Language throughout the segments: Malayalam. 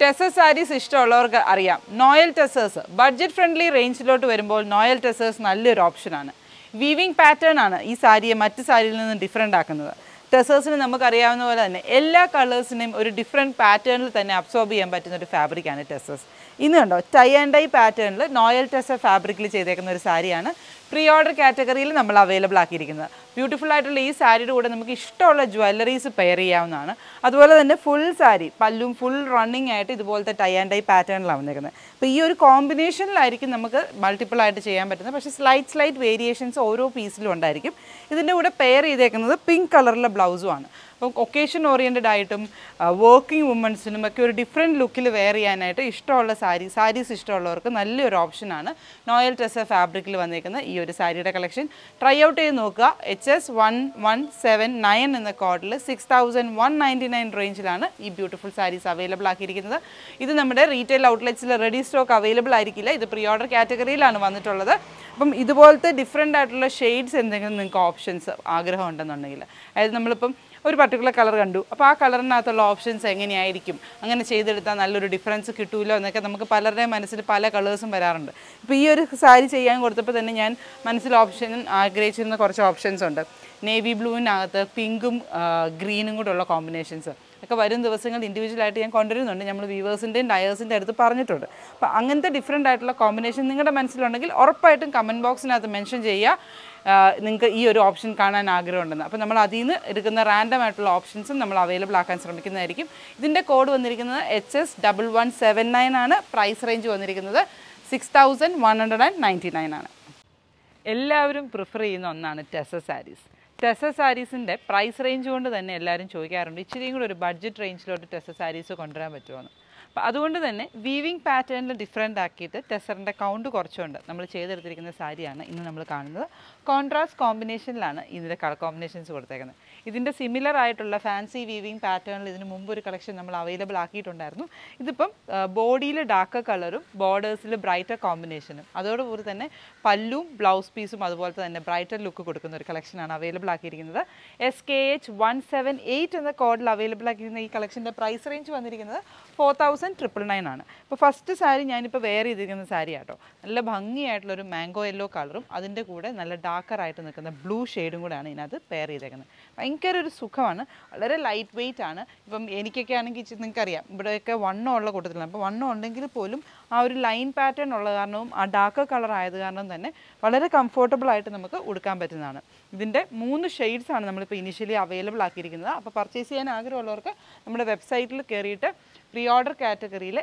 Tussar sarees ഇഷ്ടമുള്ളവർക്ക് അറിയാം. Noil Tussars ബഡ്ജറ്റ് ഫ്രണ്ട്ലി റേഞ്ചിലോട്ട് വരുമ്പോൾ Noil Tussars നല്ലൊരു ഓപ്ഷനാണ്. വീവിംഗ് പാറ്റേൺ ആണ് ഈ സാരിയെ മറ്റ് സാരിയിൽ നിന്ന് ഡിഫറെൻ്റ് ആക്കുന്നത്. ടെസേഴ്സിന് നമുക്കറിയാവുന്ന പോലെ തന്നെ എല്ലാ കളേഴ്സിനെയും ഒരു ഡിഫറെൻറ്റ് പാറ്റേണിൽ തന്നെ അബ്സോർബ് ചെയ്യാൻ പറ്റുന്ന ഒരു ഫാബ്രിക്കാണ് ടെസേഴ്സ്. ഇന്ന് കണ്ടോ ടൈ ആൻഡ് ഡൈ പാറ്റേണിൽ നോയൽ ടെസർ ഫാബ്രിക്കിൽ ചെയ്തേക്കുന്ന ഒരു സാരിയാണ് പ്രീ ഓർഡർ കാറ്റഗറിയിൽ നമ്മൾ അവൈലബിൾ ആക്കിയിരിക്കുന്നത്. ബ്യൂട്ടിഫുൾ ആയിട്ടുള്ള ഈ സാരിയുടെ കൂടെ നമുക്ക് ഇഷ്ടമുള്ള ജ്വല്ലറീസ് പെയർ ചെയ്യാവുന്നതാണ്. അതുപോലെ തന്നെ ഫുൾ സാരി പല്ലും ഫുൾ റണ്ണിങ് ആയിട്ട് ഇതുപോലത്തെ ടൈ ആൻഡ് ഡൈ പാറ്റേണിലാണ് വന്നേക്കുന്നത്. അപ്പോൾ ഈ ഒരു കോമ്പിനേഷനിലായിരിക്കും നമുക്ക് മൾട്ടിപ്പിൾ ആയിട്ട് ചെയ്യാൻ പറ്റുന്നത്. പക്ഷേ സ്ലൈറ്റ് വേരിയേഷൻസ് ഓരോ പീസിലും ഉണ്ടായിരിക്കും. ഇതിൻ്റെ കൂടെ പെയർ ചെയ്തേക്കുന്നത് പിങ്ക് കളറിലെ ബ്ലൗസുമാണ്. അപ്പം ഒക്കേഷൻ ഓറിയൻറ്റഡ് ആയിട്ടും വർക്കിംഗ് വുമൻസിനും ഒക്കെ ഒരു ഡിഫറെൻറ്റ് ലുക്കിൽ വെയർ ചെയ്യാനായിട്ട് ഇഷ്ടമുള്ള സാരീസ് ഇഷ്ടമുള്ളവർക്ക് നല്ലൊരു ഓപ്ഷനാണ് നോയൽ ടെസർ ഫാബ്രിക്കിൽ വന്നേക്കുന്ന ഈ ഒരു സാരിയുടെ കളക്ഷൻ. ട്രൈ ഔട്ട് ചെയ്ത് നോക്കുക. HS1179 എന്ന കോഡിൽ 6199 റേഞ്ചിലാണ് ഈ ബ്യൂട്ടിഫുൾ സാരീസ് അവൈലബിൾ ആക്കിയിരിക്കുന്നത്. ഇത് നമ്മുടെ റീറ്റെയിൽ ഔട്ട്ലെറ്റ്സിൽ റെഡി സ്റ്റോക്ക് അവൈലബിൾ ആയിരിക്കില്ല. ഇത് പ്രീ ഓർഡർ കാറ്റഗറിയിലാണ് വന്നിട്ടുള്ളത്. അപ്പം ഇതുപോലത്തെ ഡിഫറെൻ്റ് ആയിട്ടുള്ള ഷെയ്ഡ്സ് എന്തെങ്കിലും നിങ്ങൾക്ക് ഓപ്ഷൻസ് ആഗ്രഹം ഉണ്ടെന്നുണ്ടെങ്കിൽ, അതായത് നമ്മളിപ്പം ഒരു പർട്ടിക്കുലർ കളർ കണ്ടു, അപ്പോൾ ആ കളറിനകത്തുള്ള ഓപ്ഷൻസ് എങ്ങനെയായിരിക്കും, അങ്ങനെ ചെയ്തെടുത്താൽ നല്ലൊരു ഡിഫറൻസ് കിട്ടുമല്ലോ എന്നൊക്കെ നമുക്ക് പലരുടെയും മനസ്സിൽ പല കളേഴ്സും വരാറുണ്ട്. ഇപ്പോൾ ഈ ഒരു സാരി ചെയ്യാൻ കൊടുത്തപ്പോൾ തന്നെ ഞാൻ മനസ്സിൽ ആഗ്രഹിച്ചിരുന്ന കുറച്ച് ഓപ്ഷൻസ് ഉണ്ട്. നേവി ബ്ലൂവിനകത്ത് പിങ്കും ഗ്രീനും കൂടെ ഉള്ള കോമ്പിനേഷൻസ് ഒക്കെ വരും ദിവസങ്ങൾ ഇൻഡിവിജ്വലായിട്ട് ഞാൻ കൊണ്ടുവരുന്നുണ്ട്. നമ്മൾ വ്യൂവേഴ്സിൻ്റെയും ഡയേഴ്സിൻ്റെ അടുത്ത് പറഞ്ഞിട്ടുണ്ട്. അപ്പോൾ അങ്ങനത്തെ ഡിഫറെൻ്റ് ആയിട്ടുള്ള കോമ്പിനേഷൻ നിങ്ങളുടെ മനസ്സിലുണ്ടെങ്കിൽ ഉറപ്പായിട്ടും കമൻറ്റ് ബോക്സിനകത്ത് മെൻഷൻ ചെയ്യുക നിങ്ങൾക്ക് ഈ ഒരു ഓപ്ഷൻ കാണാൻ ആഗ്രഹമുണ്ടെന്ന്. അപ്പോൾ നമ്മൾ അതിൽ നിന്ന് എടുക്കുന്ന റാൻഡം ആയിട്ടുള്ള ഓപ്ഷൻസും നമ്മൾ അവൈലബിൾ ആക്കാൻ ശ്രമിക്കുന്നതായിരിക്കും. ഇതിൻ്റെ കോഡ് വന്നിരിക്കുന്നത് HS1179 ആണ്. പ്രൈസ് റേഞ്ച് വന്നിരിക്കുന്നത് 6199 ആണ്. എല്ലാവരും പ്രിഫർ ചെയ്യുന്ന ഒന്നാണ് ടെസർ സാരീസ്. ടെസർ സാരീസിൻ്റെ പ്രൈസ് റേഞ്ച് കൊണ്ട് തന്നെ എല്ലാവരും ചോദിക്കാറുണ്ട്, ഇച്ചിരിയും കൂടെ ഒരു ബഡ്ജറ്റ് റേഞ്ചിലോട്ട് ടെസർ സാരീസ് കൊണ്ടുവരാൻ പറ്റുമെന്ന്. അപ്പോൾ അതുകൊണ്ട് തന്നെ വീവിംഗ് പാറ്റേണിൽ ഡിഫറെൻ്റ് ആക്കിയിട്ട് ടെസറിൻ്റെ കൗണ്ട് കുറച്ചുകൊണ്ട് നമ്മൾ ചെയ്തെടുത്തിരിക്കുന്ന സാരിയാണ് ഇന്ന് നമ്മൾ കാണുന്നത്. കോൺട്രാസ്റ്റ് കോമ്പിനേഷനിലാണ് ഇതിൻ്റെ കളർ കോമ്പിനേഷൻസ് കൊടുത്തേക്കുന്നത്. ഇതിൻ്റെ സിമിലർ ആയിട്ടുള്ള ഫാൻസി വീവിംഗ് പാറ്റേണിൽ ഇതിന് മുമ്പ് ഒരു കളക്ഷൻ നമ്മൾ അവൈലബിൾ ആക്കിയിട്ടുണ്ടായിരുന്നു. ഇതിപ്പം ബോഡിയിൽ ഡാർക്ക് കളറും ബോർഡേഴ്സിൽ ബ്രൈറ്റർ കോമ്പിനേഷനും അതോടുകൂടി തന്നെ പല്ലും ബ്ലൗസ് പീസും അതുപോലെ തന്നെ ബ്രൈറ്റർ ലുക്ക് കൊടുക്കുന്ന ഒരു കളക്ഷനാണ് അവൈലബിൾ ആക്കിയിരിക്കുന്നത്. SKH178 എന്ന കോഡിൽ അവൈലബിൾ ആക്കിയിരിക്കുന്ന ഈ കളക്ഷൻ്റെ പ്രൈസ് റേഞ്ച് വന്നിരിക്കുന്നത് 4999 ആണ്. ഇപ്പോൾ ഫസ്റ്റ് സാരി ഞാനിപ്പോൾ വെയർ ചെയ്തിരിക്കുന്ന സാരി ആട്ടോ. നല്ല ഭംഗിയായിട്ടുള്ളൊരു മാംഗോ യെല്ലോ കളറും അതിൻ്റെ കൂടെ നല്ല ഡാർക്കറായിട്ട് നിൽക്കുന്ന ബ്ലൂ ഷെയ്ഡും കൂടെയാണ് ഇതിനകത്ത് പെയർ ചെയ്തേക്കുന്നത്. ഭയങ്കര ഒരു സുഖമാണ്, വളരെ ലൈറ്റ് വെയ്റ്റ് ആണ്. ഇപ്പം എനിക്കൊക്കെ ആണെങ്കിൽ നിങ്ങൾക്കറിയാം ഇവിടെയൊക്കെ വണ്ണം ഉള്ള കൂട്ടത്തിലാണ്. അപ്പോൾ വണ്ണം ഉണ്ടെങ്കിൽ പോലും ആ ഒരു ലൈൻ പാറ്റേൺ ഉള്ള കാരണവും ആ ഡാർക്ക് കളർ ആയത് കാരണം തന്നെ വളരെ കംഫർട്ടബിൾ ആയിട്ട് നമുക്ക് ഉടുക്കാൻ പറ്റുന്നതാണ്. ഇതിൻ്റെ 3 ഷെയ്ഡ്സാണ് നമ്മളിപ്പോൾ ഇനിഷ്യലി അവൈലബിൾ ആക്കിയിരിക്കുന്നത്. അപ്പോൾ പർച്ചേസ് ചെയ്യാൻ ആഗ്രഹമുള്ളവർക്ക് നമ്മുടെ വെബ്സൈറ്റിൽ കയറിയിട്ട് പ്രീ ഓർഡർ കാറ്റഗറിയിൽ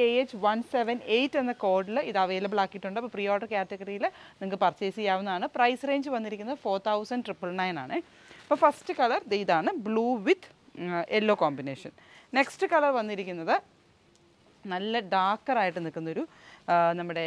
SKH178 എന്ന കോഡിൽ ഇത് അവൈലബിൾ ആക്കിയിട്ടുണ്ട്. അപ്പോൾ പ്രീ ഓർഡർ കാറ്റഗറിയിൽ നിങ്ങൾക്ക് പർച്ചേസ് ചെയ്യാവുന്നതാണ്. പ്രൈസ് റേഞ്ച് വന്നിരിക്കുന്നത് 4999 ആണ്. അപ്പോൾ ഫസ്റ്റ് കളർ ഇതാണ് blue with yellow combination. Next colour വന്നിരിക്കുന്നത് നല്ല ഡാർക്കറായിട്ട് നിൽക്കുന്നൊരു നമ്മുടെ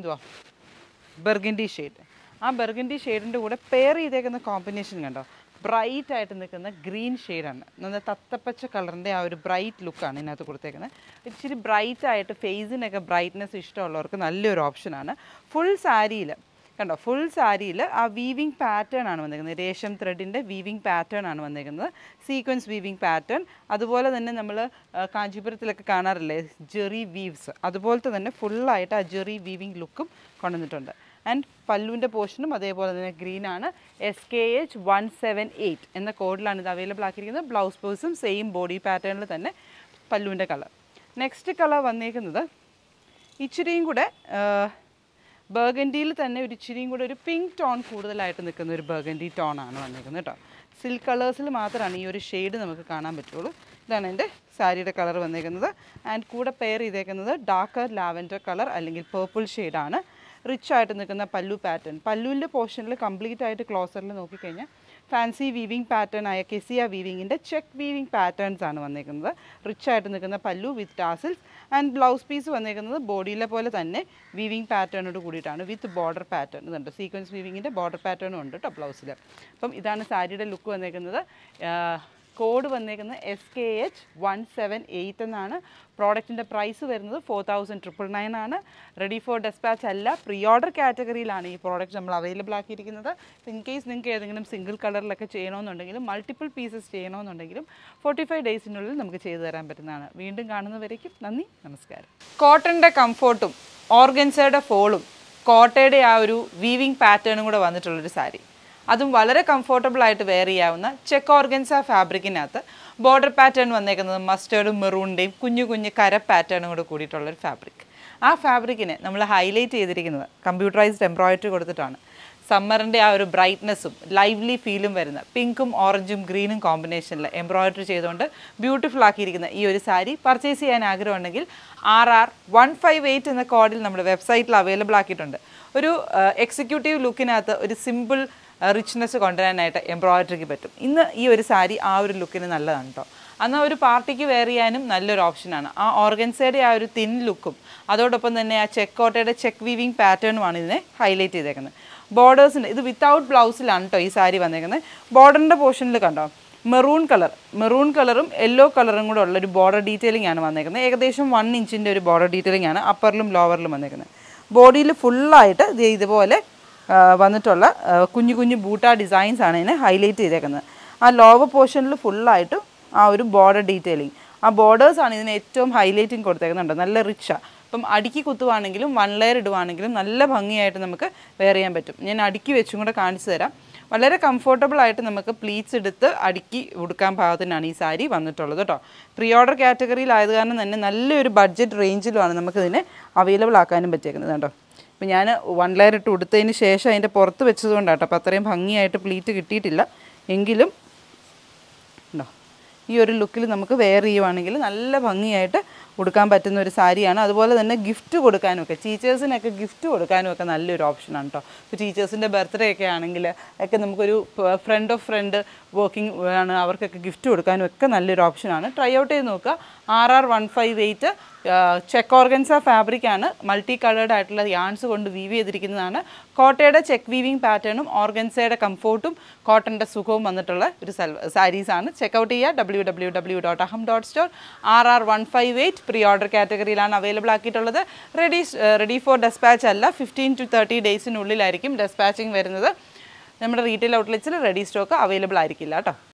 ബർഗൻഡി ഷെയ്ഡ്. ആ ബർഗൻഡി ഷെയ്ഡിൻ്റെ കൂടെ പെയർ ചെയ്തേക്കുന്ന കോമ്പിനേഷൻ കണ്ടോ, ബ്രൈറ്റ് ആയിട്ട് നിൽക്കുന്ന ഗ്രീൻ ഷെയ്ഡാണ്. നല്ല തത്തപ്പച്ച കളറിൻ്റെ ആ ഒരു ബ്രൈറ്റ് ലുക്കാണ് ഇതിനകത്ത് കൊടുത്തേക്കുന്നത്. ഇച്ചിരി ബ്രൈറ്റ് ആയിട്ട് ഫേസിനൊക്കെ ബ്രൈറ്റ്നെസ് ഇഷ്ടമുള്ളവർക്ക് നല്ലൊരു ഓപ്ഷനാണ്. ഫുൾ സാരിയിൽ കണ്ടോ, ഫുൾ സാരിയിൽ ആ വീവിംഗ് പാറ്റേൺ ആണ് വന്നേക്കുന്നത്. രേഷം ത്രെഡിൻ്റെ വീവിംഗ് പാറ്റേൺ ആണ് വന്നേക്കുന്നത്, സീക്വൻസ് വീവിംഗ് പാറ്റേൺ. അതുപോലെ തന്നെ നമ്മൾ കാഞ്ചീപുരത്തിലൊക്കെ കാണാറില്ലേ ജെറി വീവ്സ്, അതുപോലത്തെ തന്നെ ഫുള്ളായിട്ട് ആ ജെറി വീവിംഗ് ലുക്കും കൊണ്ടുവന്നിട്ടുണ്ട്. ആൻഡ് പല്ലുവിൻ്റെ പോർഷനും അതേപോലെ തന്നെ ഗ്രീനാണ്. SKH178 എന്ന കോഡിലാണ് ഇത് അവൈലബിൾ ആക്കിയിരിക്കുന്നത്. ബ്ലൗസ് പീസും സെയിം ബോഡി പാറ്റേണിൽ തന്നെ പല്ലുവിൻ്റെ കളർ. നെക്സ്റ്റ് കളർ വന്നേക്കുന്നത് ഇച്ചിരിയും കൂടെ ബർഗൻഡിയിൽ തന്നെ ഒരു ഇച്ചിരിയും കൂടെ ഒരു പിങ്ക് ടോൺ കൂടുതലായിട്ട് നിൽക്കുന്ന ഒരു ബർഗൻഡി ടോണാണ് വന്നിരിക്കുന്നത് കേട്ടോ. സിൽക്ക് കളേഴ്സിൽ മാത്രമാണ് ഈ ഒരു ഷെയ്ഡ് നമുക്ക് കാണാൻ പറ്റുള്ളൂ. ഇതാണ് എൻ്റെ സാരിയുടെ കളർ വന്നിരിക്കുന്നത്. ആൻഡ് കൂടെ പെയർ ചെയ്തേക്കുന്നത് ഡാർക്കർ ലാവൻഡർ കളർ അല്ലെങ്കിൽ പേർപ്പിൾ ഷെയ്ഡാണ്. റിച്ച് ആയിട്ട് നിൽക്കുന്ന പല്ലു പാറ്റേൺ. പല്ലുവിൻ്റെ പോർഷനിൽ കംപ്ലീറ്റ് ആയിട്ട് ക്ലോസറിൽ നോക്കിക്കഴിഞ്ഞാൽ ഫാൻസി വീവിംഗ് പാറ്റേൺ ആയ കെസിയ വീവിങ്ങിൻ്റെ ചെക്ക് വീവിംഗ് പാറ്റേൺസ് ആണ് വന്നിരിക്കുന്നത്. റിച്ച് ആയിട്ട് നിൽക്കുന്ന pallu with tassels. And blouse piece വന്നിരിക്കുന്നത് ബോഡിയിലെ പോലെ തന്നെ വീവിംഗ് പാറ്റേണോട് കൂടിയിട്ടാണ് വിത്ത് ബോർഡർ പാറ്റേൺ. ഇതുണ്ട് സീക്വൻസ് വീവിങ്ങിൻ്റെ ബോർഡർ പാറ്റേണും ഉണ്ട് കേട്ടോ ബ്ലൗസിൽ. അപ്പം ഇതാണ് സാരിയുടെ ലുക്ക് വന്നിരിക്കുന്നത്. കോഡ് വന്നേക്കുന്നത് SKH178 എന്നാണ്. പ്രോഡക്റ്റിൻ്റെ പ്രൈസ് വരുന്നത് 4,999 ആണ്. റെഡി ഫോർ ഡെസ്പാച്ച് അല്ല, പ്രീ ഓർഡർ കാറ്റഗറിയിലാണ് ഈ പ്രോഡക്റ്റ് നമ്മൾ അവൈലബിൾ ആക്കിയിരിക്കുന്നത്. ഇൻ കേസ് നിങ്ങൾക്ക് ഏതെങ്കിലും സിംഗിൾ കളറിലൊക്കെ ചെയ്യണമെന്നുണ്ടെങ്കിലും മൾട്ടിപ്പിൾ പീസസ് ചെയ്യണമെന്നുണ്ടെങ്കിലും 45 ഡേയ്സിനുള്ളിൽ നമുക്ക് ചെയ്തു തരാൻ പറ്റുന്നതാണ്. വീണ്ടും കാണുന്നവരേക്കും നന്ദി, നമസ്കാരം. കോട്ടൻ്റെ കംഫോർട്ടും ഓർഗൻസയുടെ ഫോളും കോട്ടയുടെ ആ ഒരു വീവിങ് പാറ്റേണും കൂടെ വന്നിട്ടുള്ളൊരു സാരി, അതും വളരെ കംഫോർട്ടബിൾ ആയിട്ട് വെയർ ചെയ്യാവുന്ന ചെക്ക് ഓർഗൻസ ഫാബ്രിക്കിനകത്ത് ബോർഡർ പാറ്റേൺ വന്നേക്കുന്നത് മസ്റ്റേർഡും മെറൂണിൻ്റെയും കുഞ്ഞു കുഞ്ഞു കര പാറ്റേണും കൂടെ കൂടിയിട്ടുള്ളൊരു ഫാബ്രിക്. ആ ഫാബ്രിക്കിനെ നമ്മൾ ഹൈലൈറ്റ് ചെയ്തിരിക്കുന്നത് കമ്പ്യൂട്ടറൈസ്ഡ് എംബ്രോയിഡറി കൊടുത്തിട്ടാണ്. സമ്മറിൻ്റെ ആ ഒരു ബ്രൈറ്റ്നസ്സും ലൈവ്ലി ഫീലും വരുന്ന പിങ്കും ഓറഞ്ചും ഗ്രീനും കോമ്പിനേഷനിൽ എംബ്രോയിഡറി ചെയ്തുകൊണ്ട് ബ്യൂട്ടിഫുൾ ആക്കിയിരിക്കുന്ന ഈ ഒരു സാരി പർച്ചേസ് ചെയ്യാൻ ആഗ്രഹമുണ്ടെങ്കിൽ RR158 എന്ന കോഡിൽ നമ്മുടെ വെബ്സൈറ്റിൽ അവൈലബിൾ ആക്കിയിട്ടുണ്ട്. ഒരു എക്സിക്യൂട്ടീവ് ലുക്കിനകത്ത് ഒരു സിമ്പിൾ റിച്ച്നെസ് കൊണ്ടുവരാനായിട്ട് എംബ്രോയിഡറിക്ക് പറ്റും. ഇന്ന് ഈ ഒരു സാരി ആ ഒരു ലുക്കിന് നല്ലതാണ് കേട്ടോ. അന്ന് ഒരു പാർട്ടിക്ക് വെയർ ചെയ്യാനും നല്ലൊരു ഓപ്ഷനാണ്. ആ ഓർഗൻസയുടെ ആ ഒരു തിൻ ലുക്കും അതോടൊപ്പം തന്നെ ആ ചെക്കോട്ടയുടെ ചെക്ക് വീവിങ് പാറ്റേണുമാണ് ഇതിനെ ഹൈലൈറ്റ് ചെയ്തേക്കുന്നത്. ബോർഡേഴ്സിൻ്റെ ഇത് വിത്തൗട്ട് ബ്ലൗസിലാണ് കേട്ടോ ഈ സാരി വന്നേക്കുന്നത്. ബോർഡറിൻ്റെ പോർഷനിൽ കണ്ടോ മെറൂൺ കളറും യെല്ലോ കളറും കൂടെ ഉള്ളൊരു ബോർഡർ ഡീറ്റെയിലിംഗ് ആണ് വന്നേക്കുന്നത്. ഏകദേശം 1 ഇഞ്ചിൻ്റെ ഒരു ബോർഡർ ഡീറ്റെയിലിംഗ് ആണ് അപ്പറിലും ലോവറിലും വന്നേക്കുന്നത്. ബോഡിയിൽ ഫുള്ളായിട്ട് ഇതുപോലെ വന്നിട്ടുള്ള കുഞ്ഞു കുഞ്ഞു ബൂട്ട ഡിസൈൻസ് ആണ് ഇതിനെ ഹൈലൈറ്റ് ചെയ്തേക്കുന്നത്. ആ ലോവർ പോർഷനിൽ ഫുള്ളായിട്ട് ആ ഒരു ബോർഡർ ഡീറ്റെയിലിംഗ്, ആ ബോർഡേഴ്സാണ് ഇതിന് ഏറ്റവും ഹൈലൈറ്റിങ് കൊടുത്തേക്കുന്നുണ്ട്. നല്ല റിച്ചാണ്. അപ്പം അടുക്കി കുത്തുവാണെങ്കിലും 1 ലെയർ ഇടുവാണെങ്കിലും നല്ല ഭംഗിയായിട്ട് നമുക്ക് വെയർ ചെയ്യാൻ പറ്റും. ഞാൻ അടുക്കി വെച്ചും കൂടെ കാണിച്ചു തരാം. വളരെ കംഫോർട്ടബിൾ ആയിട്ട് നമുക്ക് പ്ലീറ്റ്സ് എടുത്ത് അടുക്കി ഉടുക്കാൻ പാകത്തിനാണ് ഈ സാരി വന്നിട്ടുള്ളത് കേട്ടോ. പ്രീ ഓർഡർ കാറ്റഗറിയിലായത് കാരണം തന്നെ നല്ലൊരു ബഡ്ജറ്റ് റേഞ്ചിലുമാണ് നമുക്കിതിനെ അവൈലബിൾ ആക്കാനും പറ്റിയേക്കുന്നത് കേട്ടോ. അപ്പോൾ ഞാൻ 1 ലെയർ ഇട്ട് ഉടുത്തതിന് ശേഷം അതിൻ്റെ പുറത്ത് വെച്ചതുകൊണ്ടാണ് കേട്ടോ. അപ്പോൾ അത്രയും ഭംഗിയായിട്ട് പ്ലീറ്റ് കിട്ടിയിട്ടില്ല. എങ്കിലും ഉണ്ടോ ഈ ഒരു ലുക്കിൽ നമുക്ക് വെയർ ചെയ്യുവാണെങ്കിൽ നല്ല ഭംഗിയായിട്ട് ഉടുക്കാൻ പറ്റുന്ന ഒരു സാരിയാണ്. അതുപോലെ തന്നെ ഗിഫ്റ്റ് കൊടുക്കാനുമൊക്കെ ടീച്ചേഴ്സിനൊക്കെ ഗിഫ്റ്റ് കൊടുക്കാനുമൊക്കെ നല്ലൊരു ഓപ്ഷനാണ് കേട്ടോ. ഇപ്പോൾ ടീച്ചേഴ്സിൻ്റെ ബർത്ത്ഡേ ഒക്കെ ആണെങ്കിൽ ഒക്കെ നമുക്കൊരു ഫ്രണ്ട് ഓഫ് ഫ്രണ്ട് വർക്കിംഗ് ആണ്, അവർക്കൊക്കെ ഗിഫ്റ്റ് കൊടുക്കാനും ഒക്കെ നല്ലൊരു ഓപ്ഷനാണ്. ട്രൈ ഔട്ട് ചെയ്ത് നോക്കുക. RR158 ചെക്ക് ഓർഗൻസ ഫാബ്രിക്കാണ്. മൾട്ടി കളേർഡ് ആയിട്ടുള്ള യാൺസ് കൊണ്ട് വീവ് ചെയ്തിരിക്കുന്നതാണ്. കോട്ടയുടെ ചെക്ക് വീവിങ് പാറ്റേണും ഓർഗൻസയുടെ കംഫോർട്ടും കോട്ടൻ്റെ സുഖവും വന്നിട്ടുള്ള ഒരു സാരീസാണ്. ചെക്കൗട്ട് ചെയ്യുക www.aham.store. RR158 പ്രീ ഓർഡർ കാറ്റഗറിയിലാണ് അവൈലബിൾ ആക്കിയിട്ടുള്ളത്. റെഡി ഫോർ ഡെസ്പാച്ച് അല്ല, 15 to 30 ഡേയ്സിനുള്ളിലായിരിക്കും ഡെസ്പാച്ചിങ് വരുന്നത്. നമ്മുടെ റീറ്റെയിൽ ഔട്ട്ലെറ്റ്സിൽ റെഡി സ്റ്റോക്ക് അവൈലബിൾ ആയിരിക്കില്ല കേട്ടോ.